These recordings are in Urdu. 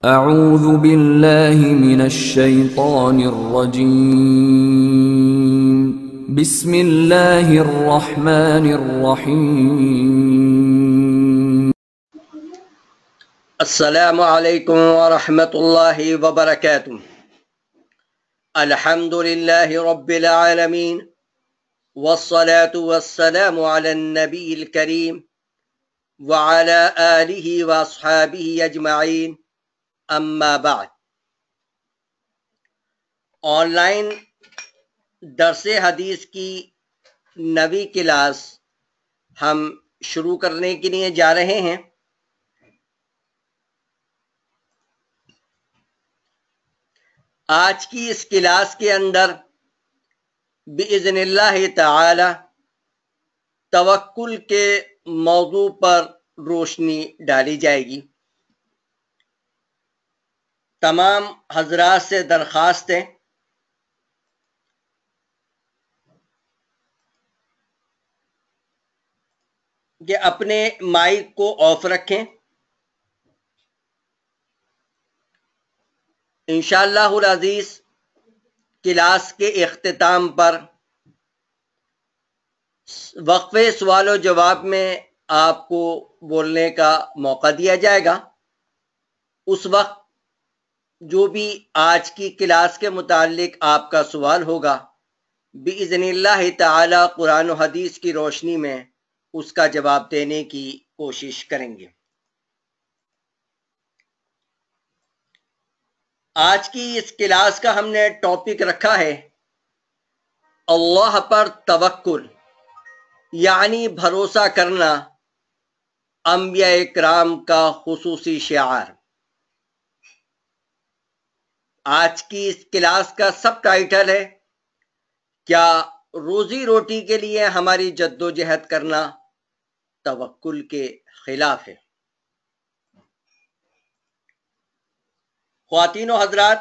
اعوذ باللہ من الشیطان الرجیم بسم اللہ الرحمن الرحیم السلام علیکم ورحمۃ اللہ وبرکاتہ۔ الحمد للہ رب العالمین والصلاة والسلام علی النبی الکریم وعلی آلہ واصحابہ اجمعین، اما بعد۔ آن لائن درس حدیث کی نویں کلاس ہم شروع کرنے کے لیے جا رہے ہیں۔ آج کی اس کلاس کے اندر بإذن اللہ تعالی توکل کے موضوع پر روشنی ڈالی جائے گی۔ تمام حضرات سے درخواست ہے کہ اپنے مائک کو آف رکھیں۔ انشاءاللہ العزیز کلاس کے اختتام پر وقفے سوال و جواب میں آپ کو بولنے کا موقع دیا جائے گا۔ اس وقت جو بھی آج کی کلاس کے متعلق آپ کا سوال ہوگا بإذن اللہ تعالی قرآن و حدیث کی روشنی میں اس کا جواب دینے کی کوشش کریں گے۔ آج کی اس کلاس کا ہم نے ٹاپک رکھا ہے اللہ پر توکل، یعنی بھروسہ کرنا، انبیاء اکرام کا خصوصی شعار۔ آج کی اس کلاس کا سب ٹائٹل ہے کیا روزی روٹی کے لیے ہماری جد و جہد کرنا توکل کے خلاف ہے؟ خواتین و حضرات،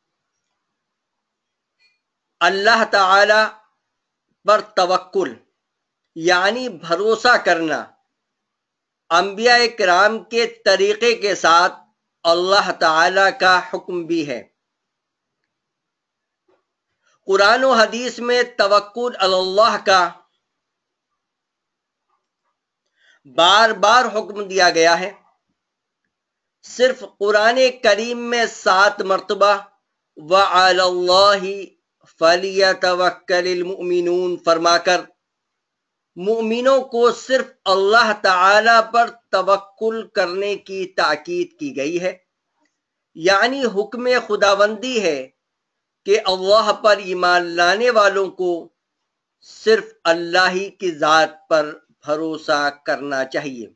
اللہ تعالی پر توکل یعنی بھروسہ کرنا انبیاء کرام کے طریقے کے ساتھ اللہ تعالی کا حکم بھی ہے۔ قرآن و حدیث میں توکل علی اللہ کا بار بار حکم دیا گیا ہے۔ صرف قرآن کریم میں 7 مرتبہ وعلی اللہ فلیتوکل المؤمنون فرما کر مؤمنوں کو صرف اللہ تعالی پر توکل کرنے کی تاکید کی گئی ہے، یعنی حکم خداوندی ہے کہ اللہ پر ایمان لانے والوں کو صرف اللہ ہی کی ذات پر بھروسہ کرنا چاہیے۔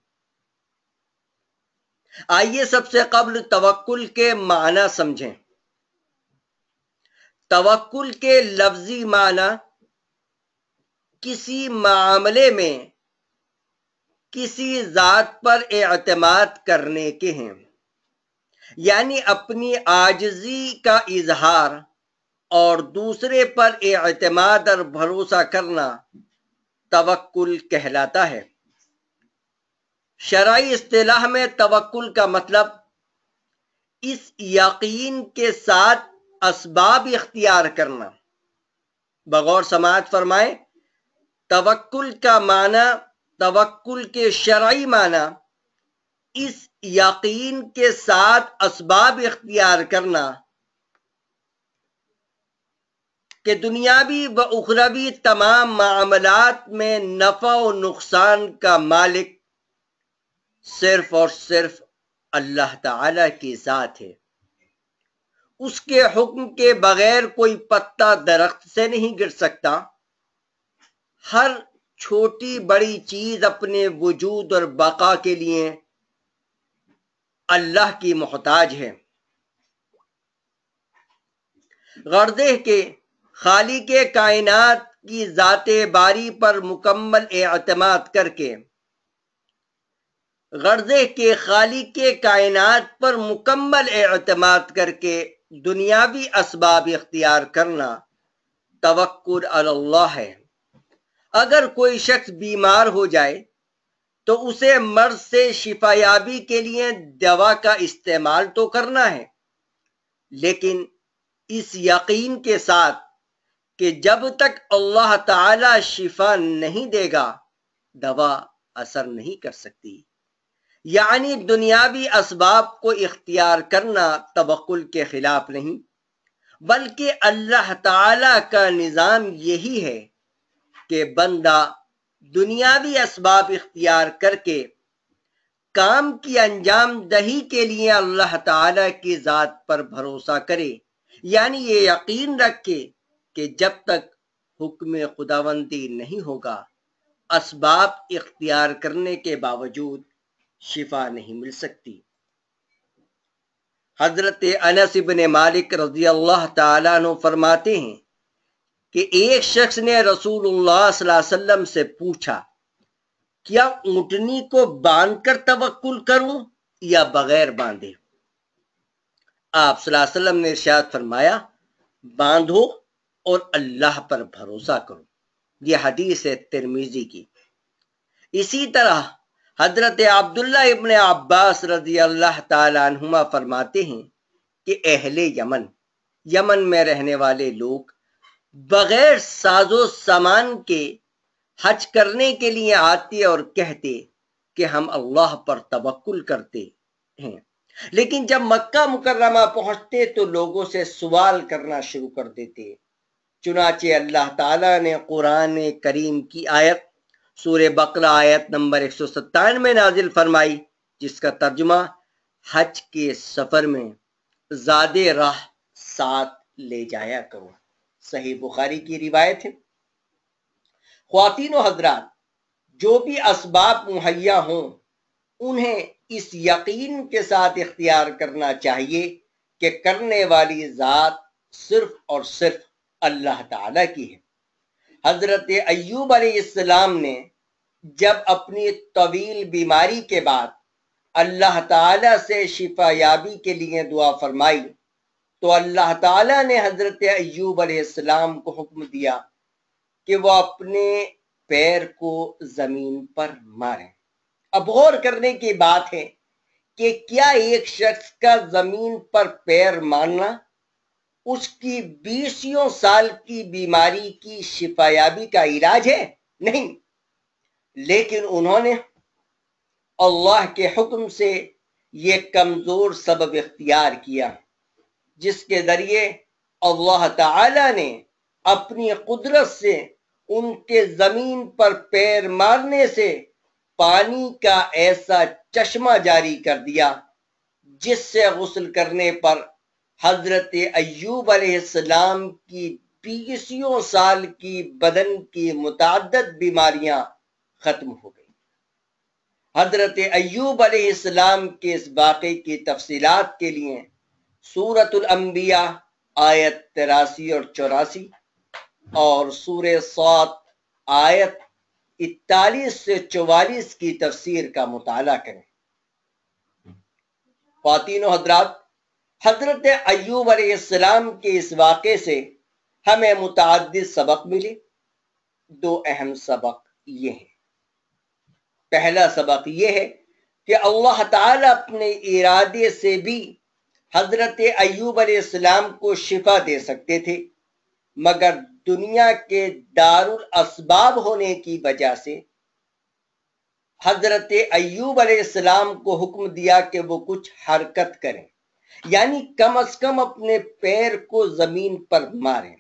آئیے سب سے قبل توکل کے معنی سمجھیں۔ توکل کے لفظی معنی کسی معاملے میں کسی ذات پر اعتماد کرنے کے ہیں، یعنی اپنی عاجزی کا اظہار اور دوسرے پر اعتماد اور بھروسہ کرنا توکل کہلاتا ہے۔ شرعی اصطلاح میں توکل کا مطلب اس یقین کے ساتھ اسباب اختیار کرنا۔ بغور سماعت فرمائیں، توکل کا معنی، توکل کے شرعی معنی اس یقین کے ساتھ اسباب اختیار کرنا کہ دنیاوی و اخروی تمام معاملات میں نفع و نقصان کا مالک صرف اور صرف اللہ تعالی کی ذات ہے۔ اس کے حکم کے بغیر کوئی پتا درخت سے نہیں گر سکتا۔ ہر چھوٹی بڑی چیز اپنے وجود اور بقا کے لیے اللہ کی محتاج ہے۔ غرضے کے خالق کائنات کی ذات باری پر مکمل اعتماد کر کے دنیاوی اسباب اختیار کرنا توکل علی اللہ ہے۔ اگر کوئی شخص بیمار ہو جائے تو اسے مرض سے شفا یابی کے لیے دوا کا استعمال تو کرنا ہے، لیکن اس یقین کے ساتھ کہ جب تک اللہ تعالی شفا نہیں دے گا دوا اثر نہیں کر سکتی۔ یعنی دنیاوی اسباب کو اختیار کرنا توکل کے خلاف نہیں، بلکہ اللہ تعالی کا نظام یہی ہے کہ بندہ دنیاوی اسباب اختیار کر کے کام کی انجام دہی کے لیے اللہ تعالی کی ذات پر بھروسہ کرے، یعنی یہ یقین رکھے کہ جب تک حکم خداوندی نہیں ہوگا اسباب اختیار کرنے کے باوجود شفا نہیں مل سکتی۔ حضرت انس بن مالک رضی اللہ تعالیٰ عنہ فرماتے ہیں کہ ایک شخص نے رسول اللہ صلی اللہ علیہ وسلم سے پوچھا، کیا اونٹنی کو باندھ کر توکل کروں یا بغیر باندھے؟ آپ صلی اللہ علیہ وسلم نے ارشاد فرمایا، باندھو اور اللہ پر بھروسہ کرو۔ یہ حدیث ہے ترمذی کی۔ اسی طرح حضرت عبداللہ ابن عباس رضی اللہ تعالی عنہما فرماتے ہیں کہ اہل یمن میں رہنے والے لوگ بغیر ساز و سامان کے حج کرنے کے لیے آتے اور کہتے کہ ہم اللہ پر توکل کرتے ہیں، لیکن جب مکہ مکرمہ پہنچتے تو لوگوں سے سوال کرنا شروع کر دیتے۔ چنانچہ اللہ تعالیٰ نے قرآن کریم کی آیت سورہ بقرہ آیت نمبر 197 میں نازل فرمائی، جس کا ترجمہ حج کے سفر میں زاد راہ ساتھ لے جایا کرو، صحیح بخاری کی روایت ہے۔ خواتین و حضرات، جو بھی اسباب مہیا ہوں انہیں اس یقین کے ساتھ اختیار کرنا چاہیے کہ کرنے والی ذات صرف اور صرف اللہ تعالی کی ہے۔ حضرت ایوب علیہ السلام نے جب اپنی طویل بیماری کے بعد اللہ تعالی سے شفا یابی کے لیے دعا فرمائی تو اللہ تعالی نے حضرت ایوب علیہ السلام کو حکم دیا کہ وہ اپنے پیر کو زمین پر ماریں۔ اب غور کرنے کی بات ہے کہ کیا ایک شخص کا زمین پر پیر مارنا اس کی 20 سال کی بیماری کی شفا یابی کا علاج ہے؟ نہیں، لیکن انہوں نے اللہ کے حکم سے یہ کمزور سبب اختیار کیا جس کے ذریعے اللہ تعالی نے اپنی قدرت سے ان کے زمین پر پیر مارنے سے پانی کا ایسا چشمہ جاری کر دیا جس سے غسل کرنے پر حضرت ایوب علیہ السلام کی 20 سال کی بدن کی متعدد بیماریاں ختم ہو گئی۔ حضرت ایوب علیہ السلام کے اس واقعے کی تفصیلات کے لیے سورۃ الانبیاء آیت 83 اور 84 اور سورہ صاد آیت 41 سے 44 کی تفسیر کا مطالعہ کریں۔ خواتین و حضرات، حضرت ایوب علیہ السلام کے اس واقعے سے ہمیں متعدد سبق ملے۔ 2 اہم سبق یہ ہیں۔ پہلا سبق یہ ہے کہ اللہ تعالی اپنے ارادے سے بھی حضرت ایوب علیہ السلام کو شفا دے سکتے تھے، مگر دنیا کے دارالاسباب ہونے کی وجہ سے حضرت ایوب علیہ السلام کو حکم دیا کہ وہ کچھ حرکت کریں، یعنی کم از کم اپنے پیر کو زمین پر ماریں۔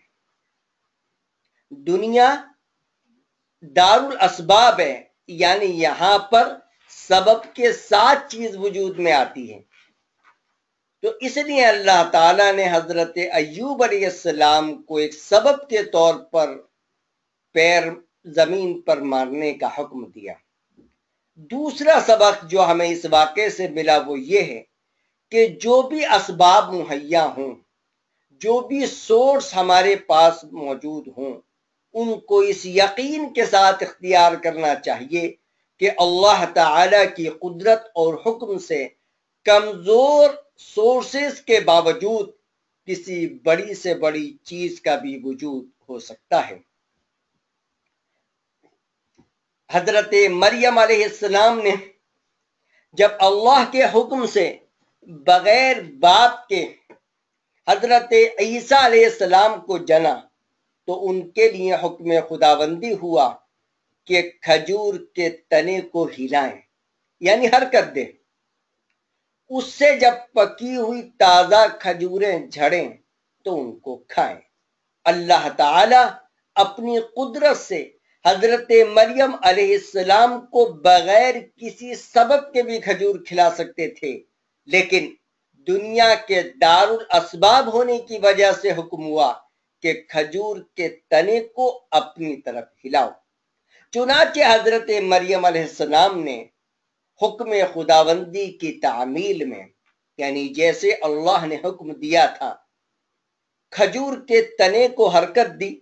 دنیا دارالاسباب ہے، یعنی یہاں پر سبب کے ساتھ چیز وجود میں آتی ہے، تو اس لیے اللہ تعالیٰ نے حضرت ایوب علیہ السلام کو ایک سبب کے طور پر پیر زمین پر مارنے کا حکم دیا۔ دوسرا سبق جو ہمیں اس واقعے سے ملا وہ یہ ہے کہ جو بھی اسباب مہیا ہوں، جو بھی سورس ہمارے پاس موجود ہوں، ان کو اس یقین کے ساتھ اختیار کرنا چاہیے کہ اللہ تعالی کی قدرت اور حکم سے کمزور سورسز کے باوجود کسی بڑی سے بڑی چیز کا بھی وجود ہو سکتا ہے۔ حضرت مریم علیہ السلام نے جب اللہ کے حکم سے بغیر باپ کے حضرت عیسیٰ علیہ السلام کو جنا تو ان کے لیے حکم خداوندی ہوا کہ کھجور کے تنے کو ہلائیں، یعنی حرکت دیں، اس سے جب پکی ہوئی تازہ کھجوریں جھڑیں تو ان کو کھائیں۔ اللہ تعالی اپنی قدرت سے حضرت مریم علیہ السلام کو بغیر کسی سبب کے بھی کھجور کھلا سکتے تھے، لیکن دنیا کے دارالاسباب ہونے کی وجہ سے حکم ہوا کہ کھجور کے تنے کو اپنی طرف ہلاؤ۔ چنانچہ حضرت مریم علیہ السلام نے حکم خداوندی کی تعمیل میں، یعنی جیسے اللہ نے حکم دیا تھا، کھجور کے تنے کو حرکت دی۔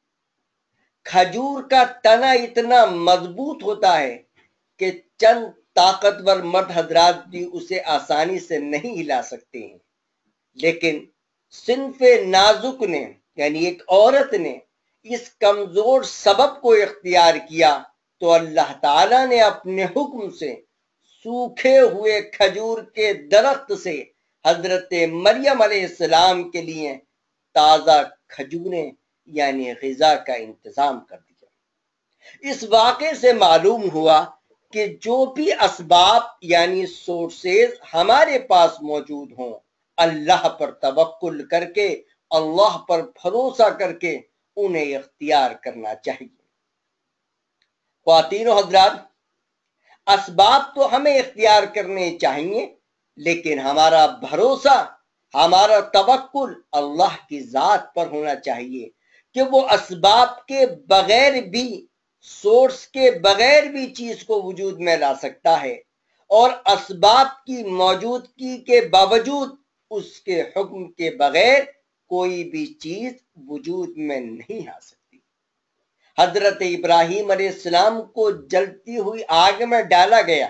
کھجور کا تنا اتنا مضبوط ہوتا ہے کہ چند طاقتور مرد حضرات بھی اسے آسانی سے نہیں ہلا سکتے ہیں، لیکن صنف نازک نے، یعنی ایک عورت نے اس کمزور سبب کو اختیار کیا تو اللہ تعالیٰ نے اپنے حکم سے سوکھے ہوئے کھجور کے درخت سے حضرت مریم علیہ السلام کے لیے تازہ کھجوریں یعنی غذا کا انتظام کر دیا۔ اس واقعے سے معلوم ہوا کہ جو بھی اسباب یعنی سورسز ہمارے پاس موجود ہوں، اللہ پر توکل کر کے، اللہ پر بھروسہ کر کے انہیں اختیار کرنا چاہیے۔ خواتین و حضرات، اسباب تو ہمیں اختیار کرنے چاہیے، لیکن ہمارا بھروسہ، ہمارا توکل اللہ کی ذات پر ہونا چاہیے کہ وہ اسباب کے بغیر بھی، سورس کے بغیر بھی چیز کو وجود میں لا سکتا ہے، اور اسباب کی موجودگی کے باوجود اس کے حکم کے بغیر کوئی بھی چیز وجود میں نہیں آ سکتی۔ حضرت ابراہیم علیہ السلام کو جلتی ہوئی آگ میں ڈالا گیا،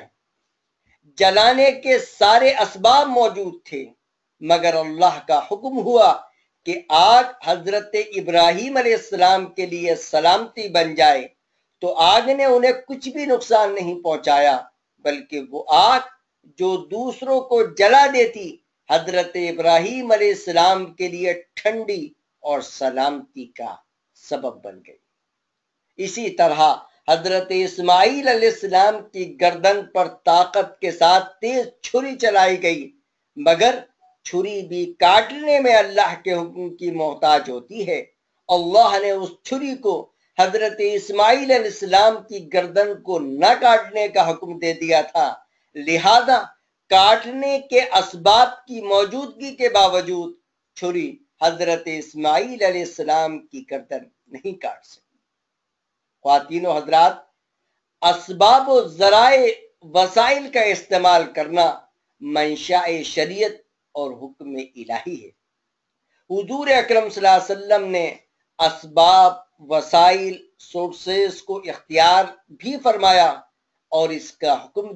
جلانے کے سارے اسباب موجود تھے، مگر اللہ کا حکم ہوا کہ آگ حضرت ابراہیم علیہ السلام کے لیے سلامتی بن جائے، تو آگ نے انہیں کچھ بھی نقصان نہیں پہنچایا، بلکہ وہ آگ جو دوسروں کو جلا دیتی حضرت ابراہیم علیہ السلام کے لیے ٹھنڈی اور سلامتی کا سبب بن گئی۔ اسی طرح حضرت اسماعیل علیہ السلام کی گردن پر طاقت کے ساتھ تیز چھری چلائی گئی، مگر چھری بھی کاٹنے میں اللہ کے حکم کی محتاج ہوتی ہے۔ اللہ نے اس چھری کو حضرت اسماعیل علیہ السلام کی گردن کو نہ کاٹنے کا حکم دے دیا تھا، لہذا کاٹنے کے اسباب کی موجودگی کے باوجود چھری حضرت اسماعیل علیہ السلام کی گردن نہیں کاٹ سکی۔ خواتین و حضرات، اسباب و ذرائع وسائل کا استعمال کرنا منشاء شریعت اور حکم الہی ہے۔ حضور اکرم صلی اللہ علیہ وسلم نے اسباب، وسائل، سورسز کو اختیار بھی فرمایا اور اس کا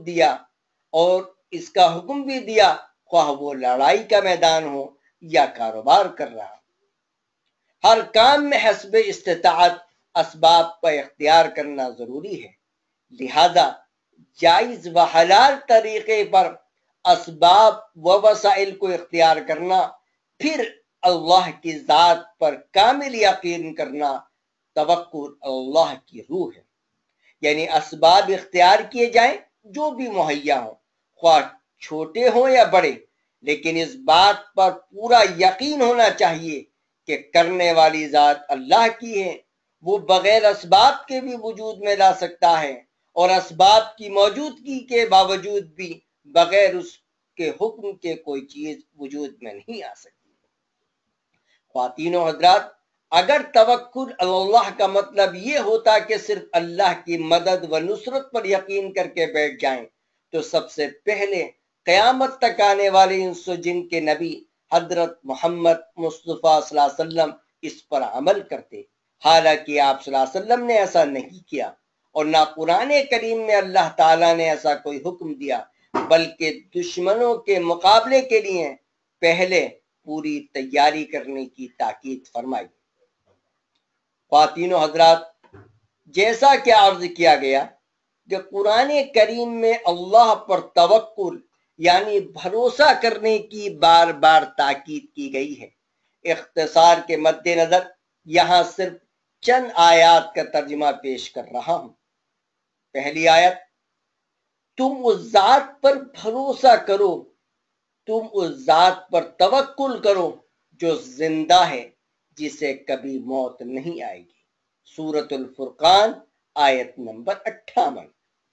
حکم بھی دیا، خواہ وہ لڑائی کا میدان ہو یا کاروبار کر رہا۔ ہر کام میں حسب استطاعت اسباب کا اختیار کرنا ضروری ہے، لہذا جائز و حلال طریقے پر اسباب و وسائل کو اختیار کرنا، پھر اللہ کی ذات پر کامل یقین کرنا توکل اللہ کی روح ہے۔ یعنی اسباب اختیار کیے جائیں جو بھی مہیا ہوں، خواہ چھوٹے ہوں یا بڑے، لیکن اس بات پر پورا یقین ہونا چاہیے کہ کرنے والی ذات اللہ کی ہے، وہ بغیر اسباب کے بھی وجود میں لا سکتا ہے، اور اسباب کی موجودگی کے باوجود بھی بغیر اس کے حکم کے کوئی چیز وجود میں نہیں آ سکتی۔ خواتین و حضرات، اگر توکل اللہ کا مطلب یہ ہوتا کہ صرف اللہ کی مدد و نصرت پر یقین کر کے بیٹھ جائیں، تو سب سے پہلے قیامت تک آنے والے انس و جن کے نبی حضرت محمد مصطفیٰ صلی اللہ علیہ وسلم اس پر عمل کرتے، حالانکہ آپ صلی اللہ علیہ وسلم نے ایسا نہیں کیا، اور نہ قرآن کریم میں اللہ تعالیٰ نے ایسا کوئی حکم دیا، بلکہ دشمنوں کے مقابلے کے لیے پہلے پوری تیاری کرنے کی تاکید فرمائی۔ خواتین و حضرات، جیسا کہ عرض کیا گیا کہ قرآن کریم میں اللہ پر توکل یعنی بھروسہ کرنے کی بار بار تاکید کی گئی ہے۔ اختصار کے مد نظر یہاں صرف چند آیات کا ترجمہ پیش کر رہا ہوں۔ پہلی آیت، تم اس ذات پر بھروسہ کرو، تم اس ذات پر توکل کرو جو زندہ ہے، جسے کبھی موت نہیں آئے گی۔ سورۃ الفرقان آیت نمبر 58۔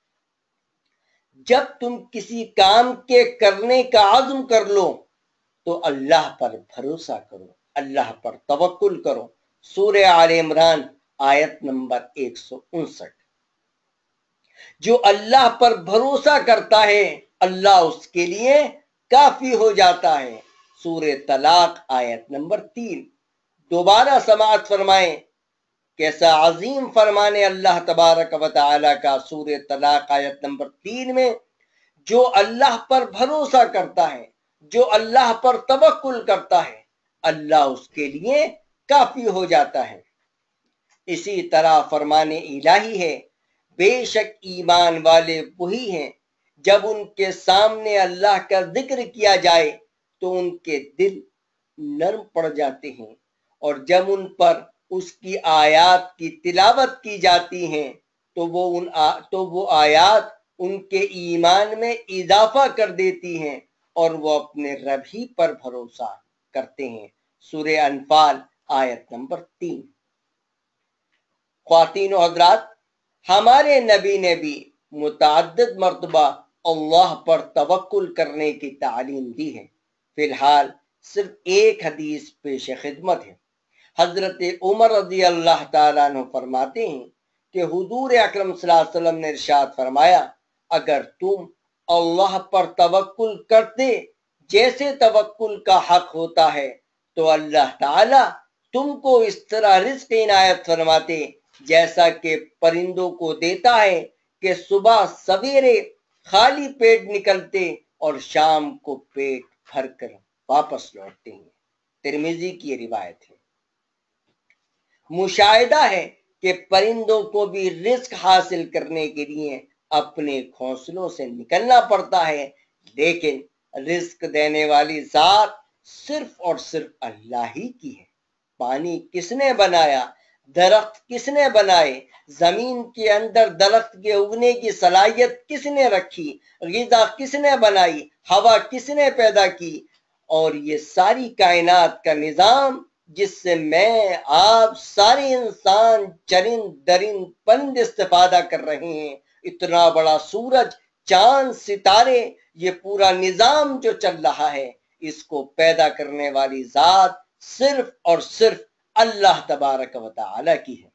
جب تم کسی کام کے کرنے کا عزم کر لو تو اللہ پر بھروسہ کرو، اللہ پر توکل کرو۔ سورہ آل عمران آیت نمبر 159۔ جو اللہ پر بھروسہ کرتا ہے اللہ اس کے لیے کافی ہو جاتا ہے۔ سورہ طلاق آیت نمبر 3۔ دوبارہ سماعت فرمائیں کیسا عظیم فرمان اللہ تبارک و تعالی کا سورہ طلاق آیت نمبر 3 میں، جو اللہ پر بھروسہ کرتا ہے، جو اللہ پر توکل کرتا ہے، اللہ اس کے لیے کافی ہو جاتا ہے۔ اسی طرح فرمان الہی ہے، بے شک ایمان والے وہی ہیں جب ان کے سامنے اللہ کا ذکر کیا جائے تو ان کے دل نرم پڑ جاتے ہیں، اور جب ان پر اس کی آیات کی تلاوت کی جاتی ہیں تو وہ آیات ان کے ایمان میں اضافہ کر دیتی ہیں اور وہ اپنے رب ہی پر بھروسہ کرتے ہیں۔ سورہ انفال آیت نمبر 3۔ خواتین و حضرات، ہمارے نبی نے بھی متعدد مرتبہ اللہ پر توکل کرنے کی تعلیم دی ہے۔ فی الحال صرف ایک حدیث پیش خدمت ہے۔ حضرت عمر رضی اللہ تعالیٰ عنہ فرماتے ہیں کہ حضور اکرم صلی اللہ علیہ وسلم نے ارشاد فرمایا، اگر تم اللہ پر توکل کرتے جیسے توکل کا حق ہوتا ہے تو اللہ تعالیٰ تم کو اس طرح رزق عنایت فرماتے جیسا کہ پرندوں کو دیتا ہے کہ صبح سویرے خالی پیٹ نکلتے اور شام کو پیٹ بھر کر واپس لوٹتے ہیں۔ ترمذی کی روایت ہے۔ مشاہدہ ہے کہ پرندوں کو بھی رزق حاصل کرنے کے لیے اپنے گھونسلوں سے نکلنا پڑتا ہے، لیکن رزق دینے والی ذات صرف اور صرف اللہ ہی کی ہے۔ پانی کس نے بنایا؟ درخت کس نے بنائے؟ زمین کے اندر درخت کے اگنے کی صلاحیت کس نے رکھی؟ غذا کس نے بنائی؟ ہوا کس نے پیدا کی؟ اور یہ ساری کائنات کا نظام جس سے میں آپ سارے انسان چرند درند پرند استفادہ کر رہے ہیں، اتنا بڑا سورج، چاند، ستارے، یہ پورا نظام جو چل رہا ہے، اس کو پیدا کرنے والی ذات صرف اور صرف اللہ تبارک و تعالی کی ہے۔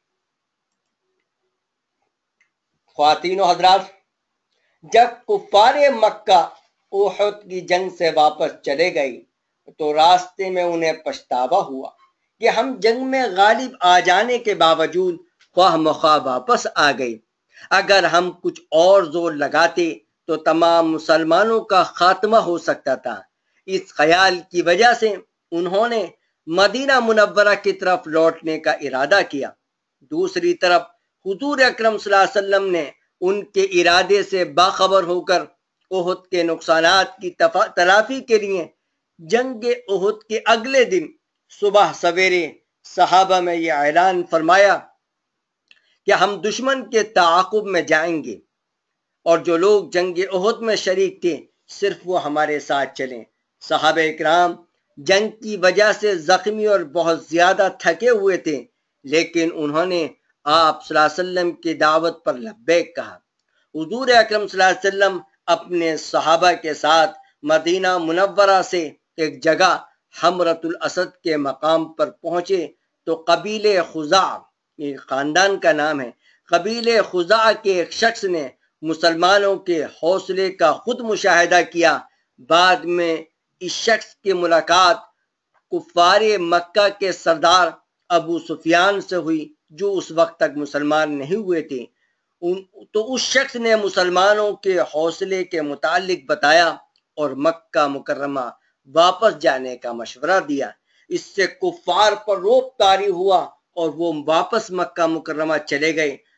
خواتین و حضرات، جب کفار مکہ احد کی جنگ سے واپس چلے گئے تو راستے میں انہیں پچھتاوا ہوا کہ ہم جنگ میں غالب آ جانے کے باوجود خواہ مخواہ واپس آ گئے۔ اگر ہم کچھ اور زور لگاتے تو تمام مسلمانوں کا خاتمہ ہو سکتا تھا۔ اس خیال کی وجہ سے انہوں نے مدینہ منورہ کی طرف لوٹنے کا ارادہ کیا۔ دوسری طرف حضور اکرم صلی اللہ علیہ وسلم نے ان کے ارادے سے باخبر ہو کر احد کے نقصانات کی تلافی کے لیے جنگ احد کے اگلے دن صبح سویرے صحابہ میں یہ اعلان فرمایا کہ ہم دشمن کے تعاقب میں جائیں گے، اور جو لوگ جنگ احد میں شریک تھے صرف وہ ہمارے ساتھ چلیں۔ صحابہ اکرام جنگ کی وجہ سے زخمی اور بہت زیادہ تھکے ہوئے تھے، لیکن انہوں نے آپ صلی اللہ علیہ وسلم کی دعوت پر لبیک کہا۔ حضور اکرم صلی اللہ علیہ وسلم اپنے صحابہ کے ساتھ مدینہ منورہ سے ایک جگہ حمرۃ الاسد کے مقام پر پہنچے تو قبیلہ خزاع، یہ خاندان کا نام ہے، قبیلہ خزاع کے ایک شخص نے مسلمانوں کے حوصلے کا خود مشاہدہ کیا۔ بعد میں اس شخص کی ملاقات کفار مکہ کے سردار ابو سفیان سے ہوئی، جو اس وقت تک مسلمان نہیں ہوئے تھے۔ تو اس شخص نے مسلمانوں کے حوصلے کے متعلق بتایا اور مکہ مکرمہ واپس جانے کا مشورہ دیا۔ اس سے کفار پر رعب طاری ہوا اور وہ واپس مکہ مکرمہ چلے گئے۔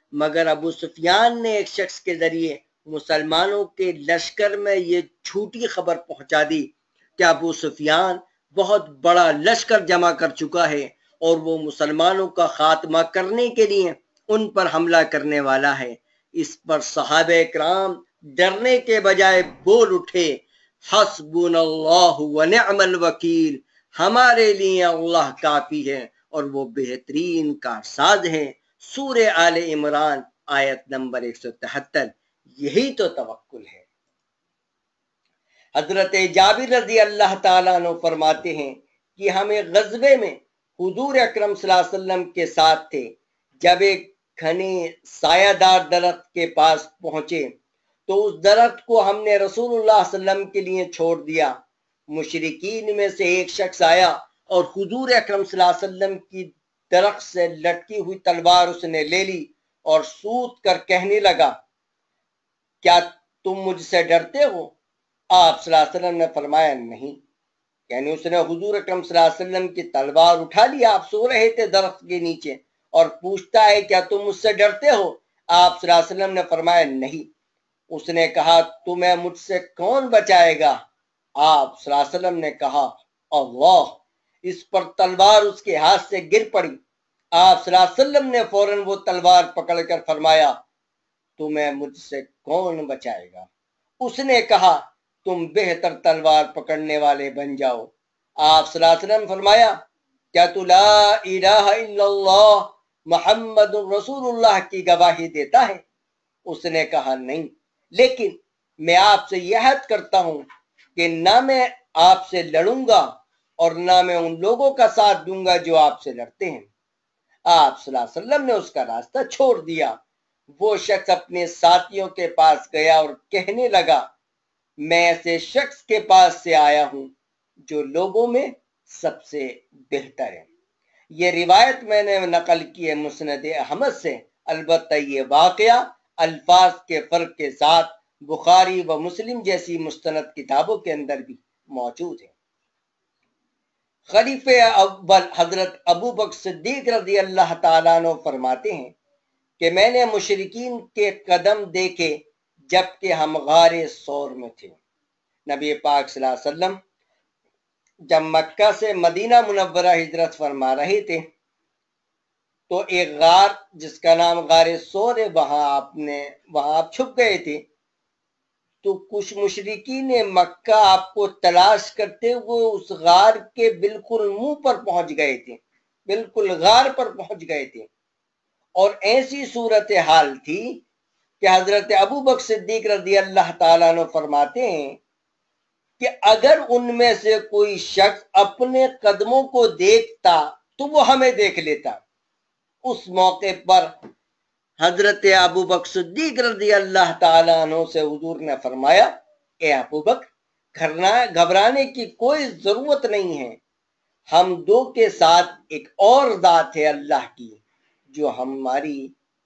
مگر ابو سفیان نے ایک شخص کے ذریعے مسلمانوں کے لشکر میں یہ جھوٹی خبر پہنچا دی کہ ابو سفیان بہت بڑا لشکر جمع کر چکا ہے اور وہ مسلمانوں کا خاتمہ کرنے کے لیے ان پر حملہ کرنے والا ہے۔ اس پر صحابہ کرام ڈرنے کے بجائے بول اٹھے، حسبنا اللہ ونعم الوکیل، ہمارے لیے اللہ کافی ہے اور وہ بہترین کارساز ہے۔ سورہ آل عمران آیت نمبر 173۔ یہی تو توکل ہے۔ حضرت جابر رضی اللہ تعالیٰ عنہ فرماتے ہیں کہ ہم ایک غزوے میں حضور اکرم صلی اللہ علیہ وسلم کے ساتھ تھے۔ جب ایک گھنے سایہ دار درخت کے پاس پہنچے تو اس درخت کو ہم نے رسول اللہ صلی اللہ علیہ وسلم کے لیے چھوڑ دیا۔ مشرکین میں سے ایک شخص آیا اور حضور اکرم صلی اللہ علیہ وسلم کی درخت سے لٹکی ہوئی تلوار اس نے لے لی اور سوت کر کہنے لگا، کیا تم مجھ سے ڈرتے ہو؟ آپ صلی اللہ علیہ وسلم نے فرمایا نہیں۔ یعنی اس نے حضور اکرم صلی اللہ علیہ وسلم کی تلوار اٹھا لی، آپ سو رہے تھے درخت کے نیچے، اور پوچھتا ہے کیا تم مجھ سے ڈرتے ہو؟ آپ صلی اللہ علیہ وسلم نے فرمایا نہیں۔ اس نے کہا تمہیں مجھ سے کون بچائے گا؟ آپ صلی اللہ علیہ وسلم نے کہا اللہ۔ اس پر تلوار اس کے ہاتھ سے گر پڑی۔ آپ صلی اللہ علیہ وسلم نے فوراً وہ تلوار پکڑ کر فرمایا تمہیں مجھ سے کون بچائے گا؟ اس نے کہا تم بہتر تلوار پکڑنے والے بن جاؤ۔ آپ صلی اللہ علیہ وسلم فرمایا کیا تو لا الہ الا اللہ محمد رسول اللہ کی گواہی دیتا ہے؟ اس نے کہا نہیں، لیکن میں آپ سے یہ عہد کرتا ہوں کہ نہ میں آپ سے لڑوں گا اور نہ میں ان لوگوں کا ساتھ دوں گا جو آپ سے لڑتے ہیں۔ آپ صلی اللہ علیہ وسلم نے اس کا راستہ چھوڑ دیا۔ وہ شخص اپنے ساتھیوں کے پاس گیا اور کہنے لگا میں ایسے شخص کے پاس سے آیا ہوں جو لوگوں میں سب سے بہتر ہے۔ یہ روایت میں نے نقل کی ہے مسند احمد سے، البتہ یہ واقعہ الفاظ کے فرق کے ساتھ بخاری و مسلم جیسی مستند کتابوں کے اندر بھی موجود ہے۔ خلیفہ اول حضرت ابو بکر صدیق رضی اللہ تعالیٰ عنہ فرماتے ہیں کہ میں نے مشرکین کے قدم دیکھے جبکہ ہم غار ثور میں تھے۔ نبی پاک صلی اللہ علیہ وسلم جب مکہ سے مدینہ منورہ ہجرت فرما رہے تھے تو ایک غار جس کا نام غار ثور ہے وہاں آپ چھپ گئے تھے۔ تو کچھ مشرکین مکہ آپ کو تلاش کرتے ہوئے اس غار کے بالکل منہ پر پہنچ گئے تھے، بالکل غار پر پہنچ گئے تھے، اور ایسی صورتحال تھی کہ حضرت ابو بکر صدیق رضی اللہ تعالیٰ عنہ فرماتے ہیں کہ اگر ان میں سے کوئی شخص اپنے قدموں کو دیکھتا تو وہ ہمیں دیکھ لیتا۔ اس موقع پر حضرت ابو بکر صدیق رضی اللہ تعالیٰ عنہ سے حضور نے فرمایا اے ابو بکر گھبرانے کی کوئی ضرورت نہیں ہے، ہم دو کے ساتھ ایک اور ذات ہے اللہ کی جو ہماری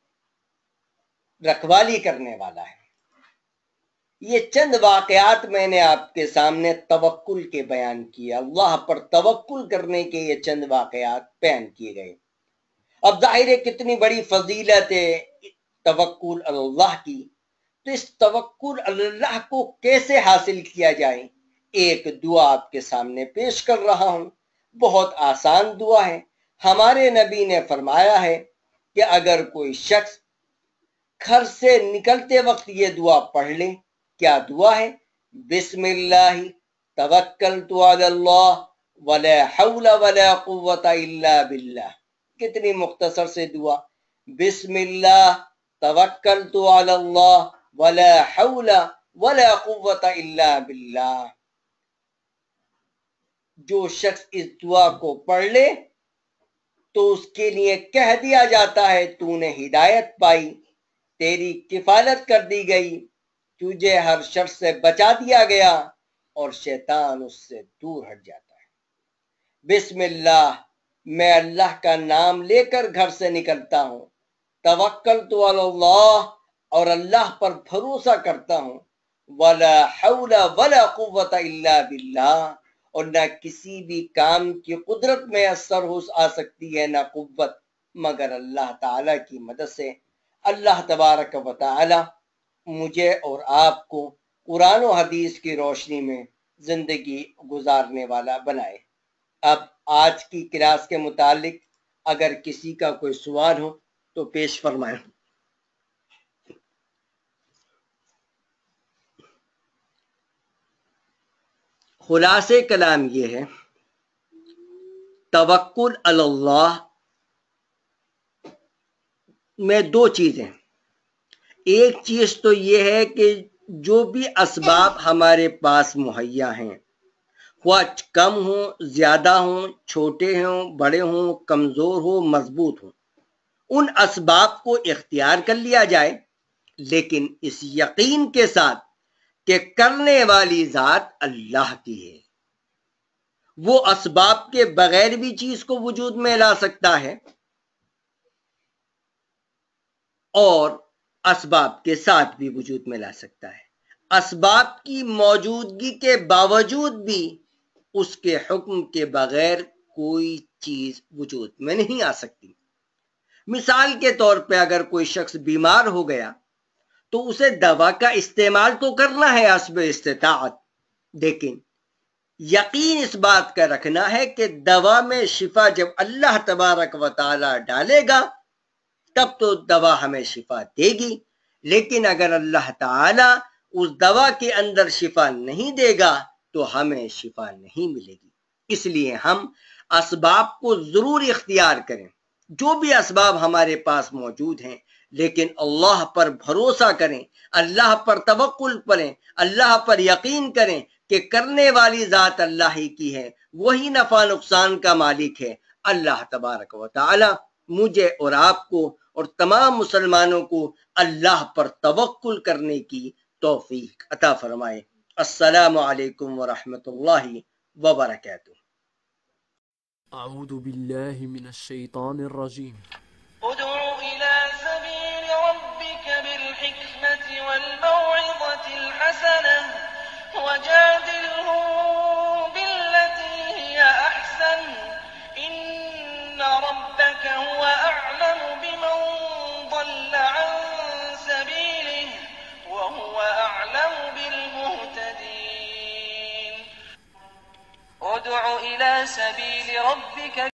رکھوالی کرنے والا ہے۔ یہ چند واقعات میں نے آپ کے سامنے توکل کے بیان کیے، اللہ پر توکل کرنے کے یہ چند واقعات بیان کیے گئے۔ اب ظاہر ہے کتنی بڑی فضیلت ہے توکل اللہ کی، تو اس توکل اللہ کو کیسے حاصل کیا جائے؟ ایک دعا آپ کے سامنے پیش کر رہا ہوں، بہت آسان دعا ہے۔ ہمارے نبی نے فرمایا ہے کہ اگر کوئی شخص گھر سے نکلتے وقت یہ دعا پڑھ لے، کیا دعا ہے؟ بسم اللہ توکلت علی اللہ ولا حول ولا قوت الا باللہ۔ کتنی مختصر سے دعا، بسم اللہ توکلت علی اللہ ولا حول ولا قوت الا باللہ۔ جو شخص اس دعا کو پڑھ لے تو اس کے لیے کہہ دیا جاتا ہے تو نے ہدایت پائی، تیری کفالت کر دی گئی، تجھے ہر شر سے بچا دیا گیا اور شیطان اس سے دور ہٹ جاتا ہے۔ بسم اللہ، میں اللہ کا نام لے کر گھر سے نکلتا ہوں، توکلت علی اللہ، اور اللہ پر بھروسہ کرتا ہوں، ولا حول ولا قوت الا باللہ، اور نہ کسی بھی کام کی قدرت میں اثر آ سکتی ہے، نہ قوت، مگر اللہ تعالی کی مدد سے۔ اللہ تبارک و تعالی مجھے اور آپ کو قرآن و حدیث کی روشنی میں زندگی گزارنے والا بنائے۔ اب آج کی کلاس کے متعلق اگر کسی کا کوئی سوال ہو تو پیش فرمائیں۔ خلاصے کلام یہ ہے، توکل علی اللہ میں دو چیزیں، ایک چیز تو یہ ہے کہ جو بھی اسباب ہمارے پاس مہیا ہیں، خواہ کم ہوں، زیادہ ہوں، چھوٹے ہوں، بڑے ہوں، کمزور ہوں، مضبوط ہوں، ان اسباب کو اختیار کر لیا جائے، لیکن اس یقین کے ساتھ کہ کرنے والی ذات اللہ کی ہے، وہ اسباب کے بغیر بھی چیز کو وجود میں لا سکتا ہے اور اسباب کے ساتھ بھی وجود میں لا سکتا ہے۔ اسباب کی موجودگی کے باوجود بھی اس کے حکم کے بغیر کوئی چیز وجود میں نہیں آ سکتی۔ مثال کے طور پہ اگر کوئی شخص بیمار ہو گیا تو اسے دوا کا استعمال تو کرنا ہے حسب استطاعت، لیکن یقین اس بات کا رکھنا ہے کہ دوا میں شفا جب اللہ تبارک و تعالی ڈالے گا تب تو دوا ہمیں شفا دے گی، لیکن اگر اللہ تعالی اس دوا کے اندر شفا نہیں دے گا تو ہمیں شفا نہیں ملے گی۔ اس لیے ہم اسباب کو ضرور اختیار کریں، جو بھی اسباب ہمارے پاس موجود ہیں، لیکن اللہ پر بھروسہ کریں، اللہ پر توکل کریں، اللہ پر یقین کریں کہ کرنے والی ذات اللہ ہی کی ہے، وہی نفع نقصان کا مالک ہے۔ اللہ تبارک و تعالی مجھے اور آپ کو اور تمام مسلمانوں کو اللہ پر توکل کرنے کی توفیق عطا فرمائے۔ السلام علیکم ورحمۃ اللہ وبرکاتہ۔ اعوذ باللہ من الشیطان الرجیم۔ ادع إلى سبيل ربك بالحكمة والموعظة الحسنة وجادلهم بالتي هي أحسن إن ربك هو أعلم بمن ضل عن سبيله وهو أعلم بالمهتدين ادع إلى سبيل ربك